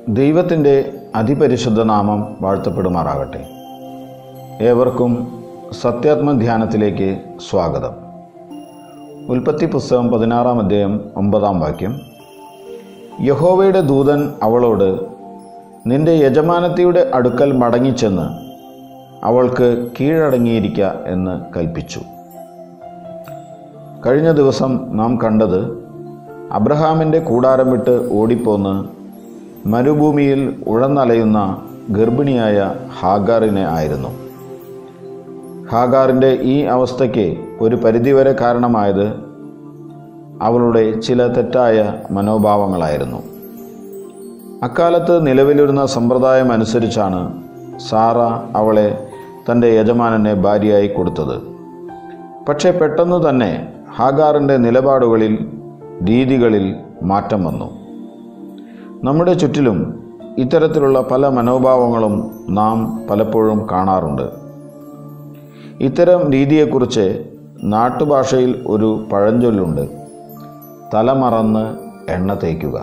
ദൈവത്തിൻ്റെ അതിപരിശുദ്ധ നാമം വാഴ്ത്തപ്പെടുമാറാകട്ടെ. ഏവർക്കും സത്യാത്മധ്യാനത്തിലേക്ക് സ്വാഗതം. ഉൽപ്പത്തി പുസ്തകം 16-ാം അധ്യായം 9-ാം വാക്യം. യഹോവയുടെ ദൂതൻ അവളോട്, നിന്റെ യജമാനത്തിയുടെ അടുക്കൽ മടങ്ങിച്ചെന്ന് അവൾക്ക് കീഴടങ്ങിയിരിക്ക എന്ന് കൽപ്പിച്ചു. കഴിഞ്ഞ ദിവസം നാം കണ്ടത് അബ്രഹാമിൻ്റെ കൂടാരം വിട്ട് ഓടിപ്പോന്ന് മരുഭൂമിയിൽ ഉഴന്നലയുന്ന ഗർഭിണിയായ ഹാഗാറിനെ ആയിരുന്നു. ഹാഗാറിൻ്റെ ഈ അവസ്ഥയ്ക്ക് ഒരു പരിധിവരെ കാരണമായത് അവളുടെ ചില തെറ്റായ മനോഭാവങ്ങളായിരുന്നു. അക്കാലത്ത് നിലവിലിരുന്ന സമ്പ്രദായം അനുസരിച്ചാണ് സാറ അവളെ തൻ്റെ യജമാനനെ ഭാര്യയായി കൊടുത്തത്. പക്ഷേ പെട്ടെന്ന് തന്നെ ഹാഗാറിൻ്റെ നിലപാടുകളിൽ, രീതികളിൽ മാറ്റം വന്നു. നമ്മുടെ ചുറ്റിലും ഇത്തരത്തിലുള്ള പല മനോഭാവങ്ങളും നാം പലപ്പോഴും കാണാറുണ്ട്. ഇത്തരം രീതിയെക്കുറിച്ച് നാട്ടുഭാഷയിൽ ഒരു പഴഞ്ചൊല്ലുണ്ട്: തലമറന്ന് എണ്ണ തേക്കുക.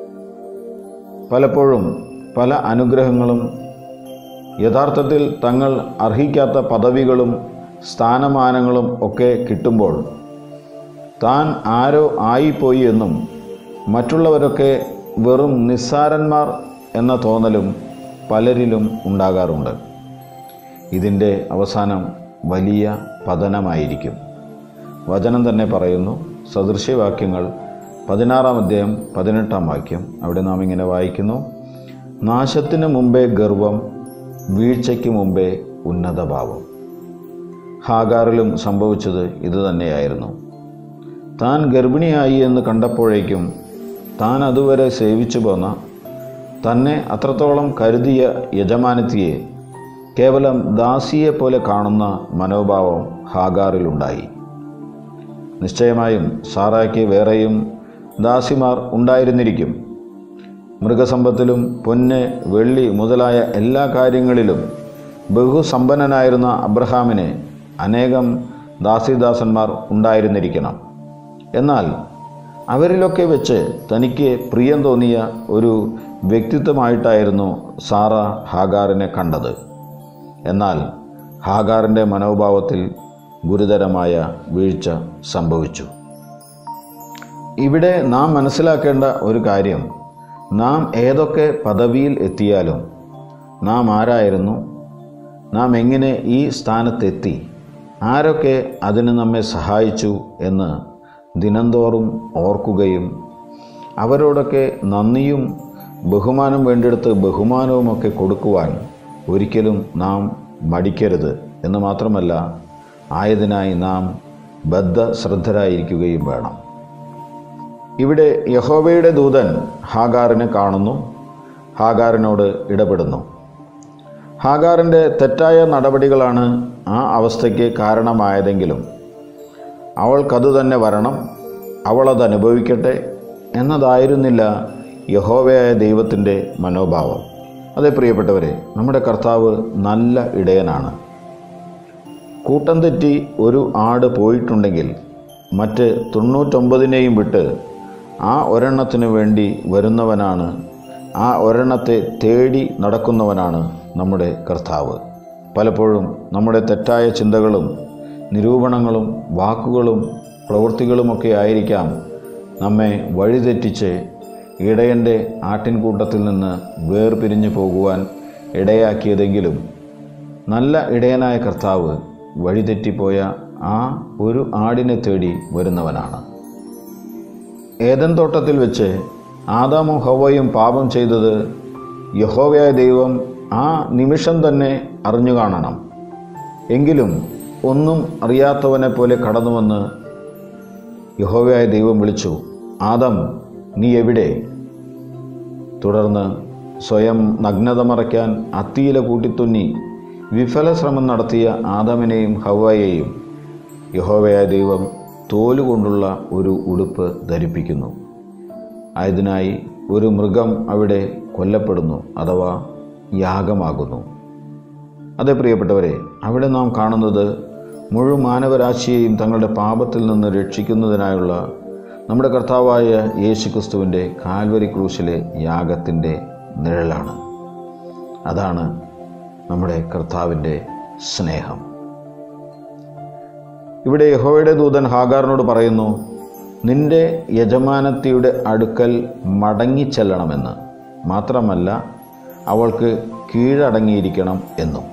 പലപ്പോഴും പല അനുഗ്രഹങ്ങളും യഥാർത്ഥത്തിൽ തങ്ങൾ അർഹിക്കാത്ത പദവികളും സ്ഥാനമാനങ്ങളും ഒക്കെ കിട്ടുമ്പോൾ താൻ ആരോ ആയിപ്പോയി എന്നും മറ്റുള്ളവരൊക്കെ വെറും നിസ്സാരന്മാർ എന്ന തോന്നലും പലരിലും ഉണ്ടാകാറുണ്ട്. ഇതിൻ്റെ അവസാനം വലിയ പതനമായിരിക്കും. വചനം തന്നെ പറയുന്നു. സദൃശ്യവാക്യങ്ങൾ 16-ാം അധ്യായം 18-ാം വാക്യം. അവിടെ നാം ഇങ്ങനെ വായിക്കുന്നു: നാശത്തിന് മുമ്പേ ഗർവം, വീഴ്ചയ്ക്ക് മുമ്പേ ഉന്നതഭാവം. ഹാഗാറിലും സംഭവിച്ചത് ഇതുതന്നെയായിരുന്നു. താൻ ഗർഭിണിയായി എന്ന് കണ്ടപ്പോഴേക്കും താൻ അതുവരെ സേവിച്ചു പോന്ന, തന്നെ അത്രത്തോളം കരുതിയ യജമാനത്തിയെ കേവലം ദാസിയെപ്പോലെ കാണുന്ന മനോഭാവം ഹാഗാറിലുണ്ടായി. നിശ്ചയമായും സാറായ്ക്ക് വേറെയും ദാസിമാർ ഉണ്ടായിരുന്നിരിക്കും. മൃഗസമ്പത്തിലും പൊന്ന്, വെള്ളി മുതലായ എല്ലാ കാര്യങ്ങളിലും ബഹുസമ്പന്നനായിരുന്ന അബ്രഹാമിന് അനേകം ദാസിദാസന്മാർ ഉണ്ടായിരുന്നിരിക്കണം. എന്നാൽ അവരിലൊക്കെ വെച്ച് തനിക്ക് പ്രിയം തോന്നിയ ഒരു വ്യക്തിത്വമായിട്ടായിരുന്നു സാറ ഹാഗാറിനെ കണ്ടത്. എന്നാൽ ഹാഗാറിൻ്റെ മനോഭാവത്തിൽ ഗുരുതരമായ വീഴ്ച സംഭവിച്ചു. ഇവിടെ നാം മനസ്സിലാക്കേണ്ട ഒരു കാര്യം, നാം ഏതൊക്കെ പദവിയിൽ എത്തിയാലും നാം ആരായിരുന്നു, നാം എങ്ങനെ ഈ സ്ഥാനത്തെത്തി, ആരൊക്കെ അതിന് നമ്മെ സഹായിച്ചു എന്ന് ദിനംതോറും ഓർക്കുകയും അവരോടൊക്കെ നന്ദിയും ബഹുമാനം വേണ്ടിയെടുത്ത് ബഹുമാനവുമൊക്കെ കൊടുക്കുവാൻ ഒരിക്കലും നാം മടിക്കരുത് എന്ന് മാത്രമല്ല, ആയതിനായി നാം ബദ്ധശ്രദ്ധരായിരിക്കുകയും വേണം. ഇവിടെ യഹോവയുടെ ദൂതൻ ഹാഗാറിനെ കാണുന്നു, ഹാഗാറിനോട് ഇടപെടുന്നു. ഹാഗാറിൻ്റെ തെറ്റായ നടപടികളാണ് ആ അവസ്ഥയ്ക്ക് കാരണമായതെങ്കിലും അവൾക്കത് തന്നെ വരണം, അവളത് അനുഭവിക്കട്ടെ എന്നതായിരുന്നില്ല യഹോവയായ ദൈവത്തിൻ്റെ മനോഭാവം. അതേ പ്രിയപ്പെട്ടവരെ, നമ്മുടെ കർത്താവ് നല്ല ഇടയനാണ്. കൂട്ടം തെറ്റി ഒരു ആട് പോയിട്ടുണ്ടെങ്കിൽ മറ്റ് 99നെയും വിട്ട് ആ ഒരെണ്ണത്തിനു വേണ്ടി വരുന്നവനാണ്, ആ ഒരെണ്ണത്തെ തേടി നടക്കുന്നവനാണ് നമ്മുടെ കർത്താവ്. പലപ്പോഴും നമ്മുടെ തെറ്റായ ചിന്തകളും നിരൂപണങ്ങളും വാക്കുകളും പ്രവൃത്തികളുമൊക്കെ ആയിരിക്കാം നമ്മെ വഴിതെറ്റിച്ച് ഇടയൻ്റെ ആട്ടിൻകൂട്ടത്തിൽ നിന്ന് വേർപിരിഞ്ഞു പോകുവാൻ ഇടയാക്കിയതെങ്കിലും നല്ല ഇടയനായ കർത്താവ് വഴിതെറ്റിപ്പോയ ആ ഒരു ആടിനെ തേടി വരുന്നവനാണ്. ഏദൻ തോട്ടത്തിൽ വെച്ച് ആദാമും ഹവ്വയും പാപം ചെയ്തത് യഹോവയായ ദൈവം ആ നിമിഷം തന്നെ അറിഞ്ഞു കാണണം. എങ്കിലും ഒന്നും അറിയാത്തവനെ പോലെ കടന്നുവന്ന് യഹോവയായ ദൈവം വിളിച്ചു, ആദം, നീ എവിടെ? തുടർന്ന് സ്വയം നഗ്നത മറയ്ക്കാൻ അത്തിയില കൂട്ടിത്തുന്നി വിഫല ശ്രമം നടത്തിയ ആദമിനെയും ഹവ്വയെയും യഹോവയായ ദൈവം തോലുകൊണ്ടുള്ള ഒരു ഉടുപ്പ് ധരിപ്പിക്കുന്നു. ആയതിനായി ഒരു മൃഗം അവിടെ കൊല്ലപ്പെടുന്നു, അഥവാ യാഗമാകുന്നു. അതേ പ്രിയപ്പെട്ടവരെ, അവിടെ നാം കാണുന്നത് മുഴുവൻ മാനവരാശിയെയും തങ്ങളുടെ പാപത്തിൽ നിന്ന് രക്ഷിക്കുന്നതിനായുള്ള നമ്മുടെ കർത്താവായ യേശുക്രിസ്തുവിൻ്റെ കാൽവരി ക്രൂശിലെ യാഗത്തിൻ്റെ നിഴലാണ്. അതാണ് നമ്മുടെ കർത്താവിൻ്റെ സ്നേഹം. ഇവിടെ യഹോവയുടെ ദൂതൻ ഹാഗാറിനോട് പറയുന്നു, നിന്റെ യജമാനത്തിയുടെ അടുക്കൽ മടങ്ങിച്ചെല്ലണമെന്ന്, മാത്രമല്ല അവൾക്ക് കീഴടങ്ങിയിരിക്കണം എന്നും.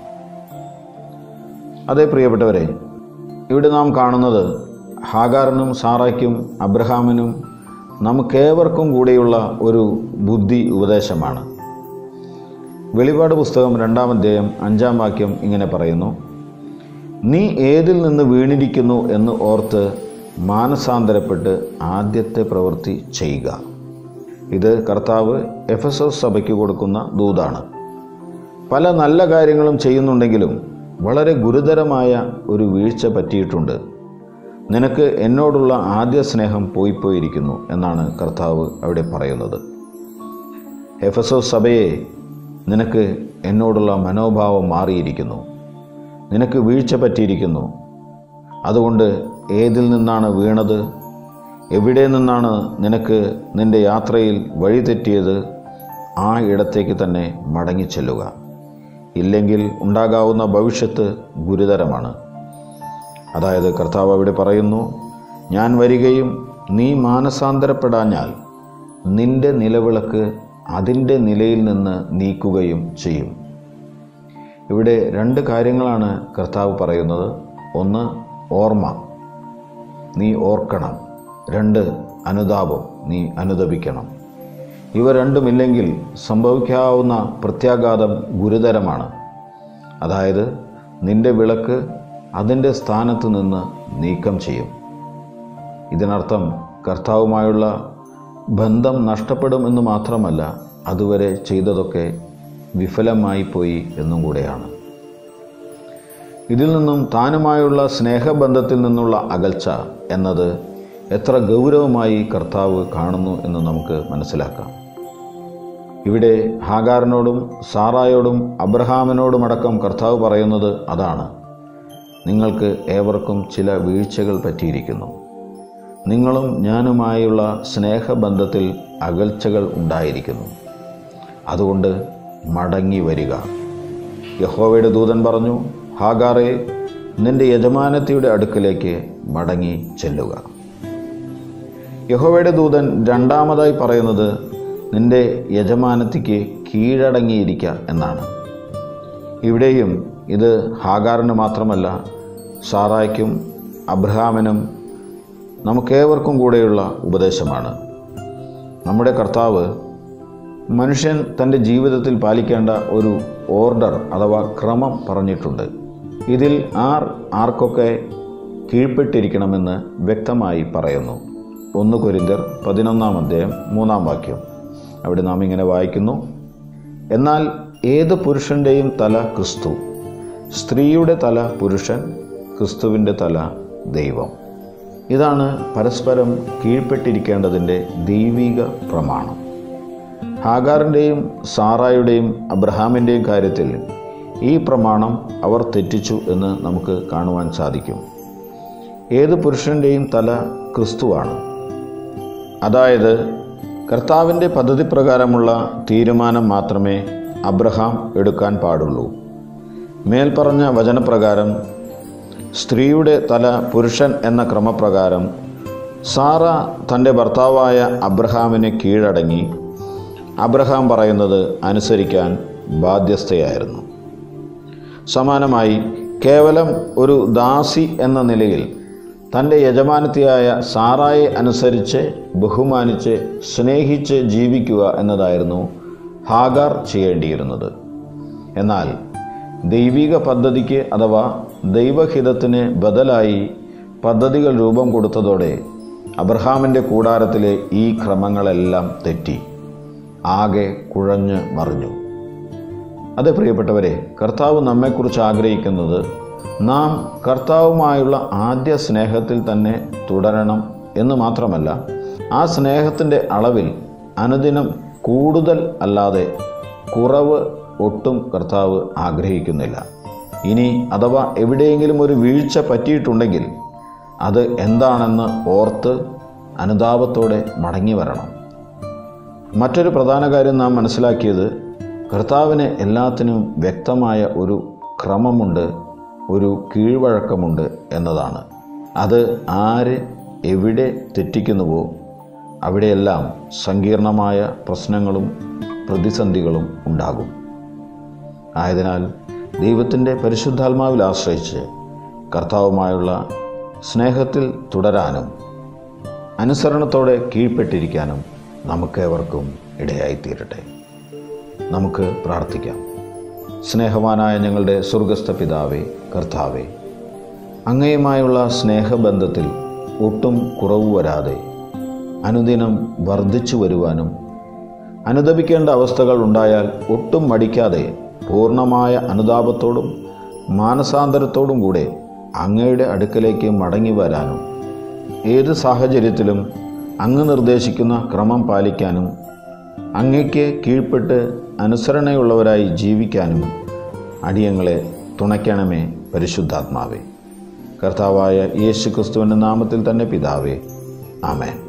അതേ പ്രിയപ്പെട്ടവരെ, ഇവിടെ നാം കാണുന്നത് ഹാഗാറിനും സാറായ്ക്കും അബ്രഹാമിനും നമുക്കേവർക്കും കൂടെയുള്ള ഒരു ബുദ്ധി ഉപദേശമാണ്. വെളിപാട് പുസ്തകം 2-ാം അധ്യായം 5-ാം വാക്യം ഇങ്ങനെ പറയുന്നു, നീ ഏതിൽ നിന്ന് വീണിരിക്കുന്നു എന്ന് ഓർത്ത് മാനസാന്തരപ്പെട്ട് ആദ്യത്തെ പ്രവൃത്തി ചെയ്യുക. ഇത് കർത്താവ് എഫെസോസ് സഭയ്ക്ക് കൊടുക്കുന്ന ദൂതാണ്. പല നല്ല കാര്യങ്ങളും ചെയ്യുന്നുണ്ടെങ്കിലും വളരെ ഗുരുതരമായ ഒരു വീഴ്ച പറ്റിയിട്ടുണ്ട്. നിനക്ക് എന്നോടുള്ള ആദ്യ സ്നേഹം പോയിരിക്കുന്നു എന്നാണ് കർത്താവ് അവിടെ പറയുന്നത്. എഫെസോസ് സഭയെ, നിനക്ക് എന്നോടുള്ള മനോഭാവം മാറിയിരിക്കുന്നു, നിനക്ക് വീഴ്ച പറ്റിയിരിക്കുന്നു. അതുകൊണ്ട് ഏതിൽ നിന്നാണ് വീണത്, എവിടെ നിന്നാണ് നിനക്ക് നിൻ്റെ യാത്രയിൽ വഴിതെറ്റിയത്, ആ ഇടത്തേക്ക് തന്നെ മടങ്ങിച്ചെല്ലുക. ഇല്ലെങ്കിൽ ഉണ്ടാകാവുന്ന ഭവിഷ്യത്ത് ഗുരുതരമാണ്. അതായത് കർത്താവ് അവിടെ പറയുന്നു, ഞാൻ വരികയും നീ മാനസാന്തരപ്പെടാഞ്ഞാൽ നിൻ്റെ നിലവിളക്ക് അതിൻ്റെ നിലയിൽ നിന്ന് നീക്കുകയും ചെയ്യും. ഇവിടെ 2 കാര്യങ്ങളാണ് കർത്താവ് പറയുന്നത്. ഒന്ന്, ഓർമ്മ, നീ ഓർക്കണം. 2, അനുതാപം, നീ അനുതപിക്കണം. ഇവ രണ്ടുമില്ലെങ്കിൽ സംഭവിക്കാവുന്ന പ്രത്യാഘാതം ഗുരുതരമാണ്. അതായത് നിന്റെ വിളക്ക് അതിൻ്റെ സ്ഥാനത്ത് നിന്ന് നീക്കം ചെയ്യും. ഇതിനർത്ഥം കർത്താവുമായുള്ള ബന്ധം നഷ്ടപ്പെടും എന്ന് മാത്രമല്ല, അതുവരെ ചെയ്തതൊക്കെ വിഫലമായി പോയി എന്നും കൂടെയാണ്. ഇതിൽ നിന്നും താനുമായുള്ള സ്നേഹബന്ധത്തിൽ നിന്നുള്ള അകൽച്ച എന്നത് എത്ര ഗൗരവമായി കർത്താവ് കാണുന്നു എന്ന് നമുക്ക് മനസ്സിലാക്കാം. ഇവിടെ ഹാഗാറിനോടും സാറായോടും അബ്രഹാമിനോടുമടക്കം കർത്താവ് പറയുന്നത് അതാണ്. നിങ്ങൾക്ക് ഏവർക്കും ചില വീഴ്ചകൾ പറ്റിയിരിക്കുന്നു. നിങ്ങളും ഞാനുമായുള്ള സ്നേഹബന്ധത്തിൽ അകൽച്ചകൾ ഉണ്ടായിരിക്കുന്നു. അതുകൊണ്ട് മടങ്ങി വരിക. യഹോവയുടെ ദൂതൻ പറഞ്ഞു, ഹാഗാറേ, നിന്റെ യജമാനത്തിയുടെ അടുക്കലേക്ക് മടങ്ങി ചെല്ലുക. യഹോവയുടെ ദൂതൻ 2ാമതായി പറയുന്നത് നിന്റെ യജമാനത്തിക്ക് കീഴടങ്ങിയിരിക്കുക എന്നാണ്. ഇവിടെയും ഇത് ഹാഗാറിന് മാത്രമല്ല, സാറായ്ക്കും അബ്രഹാമിനും നമുക്കേവർക്കും കൂടെയുള്ള ഉപദേശമാണ്. നമ്മുടെ കർത്താവ് മനുഷ്യൻ തൻ്റെ ജീവിതത്തിൽ പാലിക്കേണ്ട ഒരു ഓർഡർ അഥവാ ക്രമം പറഞ്ഞിട്ടുണ്ട്. ഇതിൽ ആർക്കൊക്കെ കീഴ്പ്പെട്ടിരിക്കണമെന്ന് വ്യക്തമായി പറയുന്നു. 1 കൊരിന്ത്യർ 11-ാം അധ്യായം 3-ാം വാക്യം. അവിടെ നാം ഇങ്ങനെ വായിക്കുന്നു, എന്നാൽ ഏത് പുരുഷൻ്റെയും തല ക്രിസ്തു, സ്ത്രീയുടെ തല പുരുഷൻ, ക്രിസ്തുവിൻ്റെ തല ദൈവം. ഇതാണ് പരസ്പരം കീഴ്പ്പെട്ടിരിക്കേണ്ടതിൻ്റെ ദൈവിക പ്രമാണം. ഹാഗാറിൻ്റെയും സാറായുടെയും അബ്രഹാമിൻ്റെയും കാര്യത്തിൽ ഈ പ്രമാണം അവർ തെറ്റിച്ചു എന്ന് നമുക്ക് കാണുവാൻ സാധിക്കും. ഏത് പുരുഷൻ്റെയും തല ക്രിസ്തുവാണ്. അതായത് കർത്താവിൻ്റെ പദ്ധതി പ്രകാരമുള്ള തീരുമാനം മാത്രമേ അബ്രഹാം എടുക്കാൻ പാടുള്ളൂ. മേൽപ്പറഞ്ഞ വചനപ്രകാരം സ്ത്രീയുടെ തല പുരുഷൻ എന്ന ക്രമപ്രകാരം സാറ തൻ്റെ ഭർത്താവായ അബ്രഹാമിന് കീഴടങ്ങി അബ്രഹാം പറയുന്നത് അനുസരിക്കാൻ ബാധ്യസ്ഥയായിരുന്നു. സമാനമായി കേവലം ഒരു ദാസി എന്ന നിലയിൽ തൻ്റെ യജമാനത്തിയായ സാറായെ അനുസരിച്ച്, ബഹുമാനിച്ച്, സ്നേഹിച്ച് ജീവിക്കുക എന്നതായിരുന്നു ഹാഗാർ ചെയ്യേണ്ടിയിരുന്നത്. എന്നാൽ ദൈവിക പദ്ധതിക്ക് അഥവാ ദൈവഹിതത്തിന് ബദലായി പദ്ധതികൾ രൂപം കൊടുത്തതോടെ അബ്രഹാമിൻ്റെ കൂടാരത്തിലെ ഈ ക്രമങ്ങളെല്ലാം തെറ്റി, ആകെ കുഴഞ്ഞ് മറിഞ്ഞു. അതെ പ്രിയപ്പെട്ടവരെ, കർത്താവ് നമ്മെക്കുറിച്ച് ആഗ്രഹിക്കുന്നത് നാം കർത്താവുമായുള്ള ആദ്യ സ്നേഹത്തിൽ തന്നെ തുടരണം എന്ന് മാത്രമല്ല, ആ സ്നേഹത്തിൻ്റെ അളവിൽ അനുദിനം കൂടുതൽ അല്ലാതെ കുറവ് ഒട്ടും കർത്താവ് ആഗ്രഹിക്കുന്നില്ല. ഇനി അഥവാ എവിടെയെങ്കിലും ഒരു വീഴ്ച പറ്റിയിട്ടുണ്ടെങ്കിൽ അത് എന്താണെന്ന് ഓർത്ത് അനുതാപത്തോടെ മടങ്ങി വരണം. മറ്റൊരു പ്രധാന കാര്യം നാം മനസ്സിലാക്കിയത് കർത്താവിന് എല്ലാത്തിനും വ്യക്തമായ ഒരു ക്രമമുണ്ട്, ഒരു കീഴ്വഴക്കമുണ്ട് എന്നതാണ്. അത് ആര് എവിടെ തെറ്റിക്കുന്നുവോ അവിടെയെല്ലാം സങ്കീർണമായ പ്രശ്നങ്ങളും പ്രതിസന്ധികളും ഉണ്ടാകും. ആയതിനാൽ ദൈവത്തിൻ്റെ പരിശുദ്ധാത്മാവിൽ ആശ്രയിച്ച് കർത്താവുമായുള്ള സ്നേഹത്തിൽ തുടരാനും അനുസരണത്തോടെ കീഴ്പ്പെട്ടിരിക്കാനും നമുക്കേവർക്കും ഇടയായിത്തീരട്ടെ. നമുക്ക് പ്രാർത്ഥിക്കാം. സ്നേഹവാനായ ഞങ്ങളുടെ സ്വർഗസ്ഥ പിതാവേ, കർത്താവേ, അങ്ങയുമായുള്ള സ്നേഹബന്ധത്തിൽ ഒട്ടും കുറവ് വരാതെ അനുദിനം വർദ്ധിച്ചു വരുവാനും അനുദപിക്കേണ്ട അവസ്ഥകൾ ഉണ്ടായാൽ ഒട്ടും മടിക്കാതെ പൂർണ്ണമായ അനുതാപത്തോടും മാനസാന്തരത്തോടും കൂടെ അങ്ങയുടെ അടുക്കലേക്ക് മടങ്ങി വരാനും ഏത് സാഹചര്യത്തിലും അങ്ങ് നിർദ്ദേശിക്കുന്ന ക്രമം പാലിക്കാനും അങ്ങയ്ക്ക് കീഴ്പ്പെട്ട് അനുസരണയുള്ളവരായി ജീവിക്കാനും അടിയങ്ങളെ തുണയ്ക്കണമേ പരിശുദ്ധാത്മാവേ. കർത്താവായ യേശു ക്രിസ്തുവിൻ്റെ നാമത്തിൽ തന്നെ പിതാവേ, ആമേൻ.